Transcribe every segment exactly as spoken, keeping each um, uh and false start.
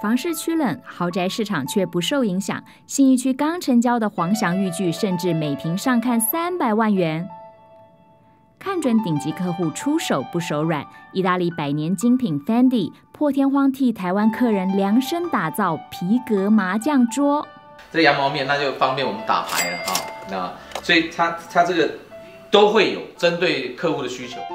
房市趋冷，豪宅市场却不受影响。信义区刚成交的皇翔御居，甚至每平上看三百万元。看准顶级客户，出手不手软。意大利百年精品 Fendi 破天荒替台湾客人量身打造皮革麻将桌。 这羊毛面那就方便我们打牌了哈。那所以它它这个都会有针对客户的需求。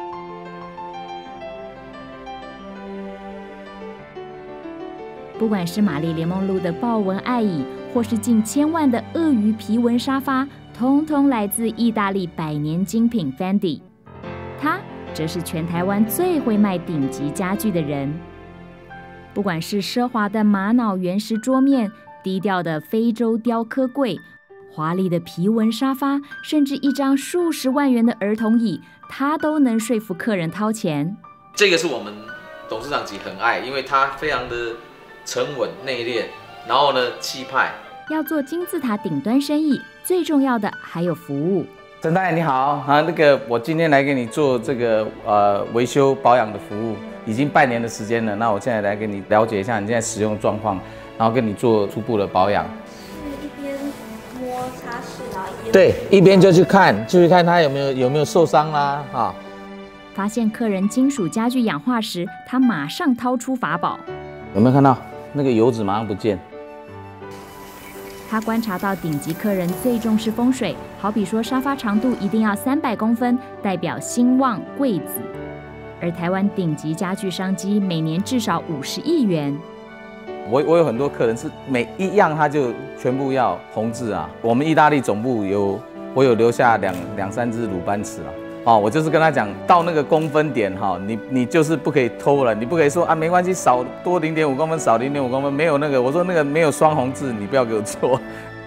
不管是玛丽莲梦露的豹纹爱椅，或是近千万的鳄鱼皮纹沙发，通通来自意大利百年精品 Fendi。他则是全台湾最会卖顶级家具的人。不管是奢华的玛瑙原石桌面，低调的非洲雕刻柜，华丽的皮纹沙发，甚至一张数十万元的儿童椅，他都能说服客人掏钱。 这个是我们董事长级很爱，因为他非常的沉稳内敛，然后呢气派。 要做金字塔顶端生意，最重要的还有服务。 陈大爷你好啊，那个我今天来给你做这个呃维修保养的服务，已经半年的时间了。那我现在来给你了解一下你现在使用状况，然后跟你做初步的保养。 是一边摸擦拭，然后一边对，一边就去看，就去看它有没有有没有受伤啦啊。 发现客人金属家具氧化时，他马上掏出法宝。 有没有看到那个油脂马上不见？ 他观察到顶级客人最重视风水，好比说沙发长度一定要三百公分，代表兴旺贵子。而台湾顶级家具商机每年至少五十亿元。 我我有很多客人是每一样他就全部要红字啊。我们意大利总部有我有留下两两三只鲁班尺啊。哦，我就是跟他讲，到那个公分点哈，你你就是不可以偷了，你不可以说啊没关系，少多零点五公分，少零点五公分，没有那个，我说那个没有双红字，你不要给我做。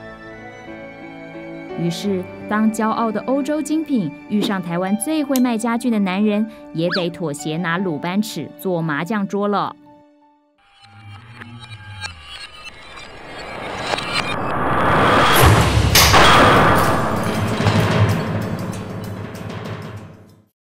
于是，当骄傲的欧洲精品遇上台湾最会卖家具的男人，也得妥协拿鲁班尺做麻将桌了。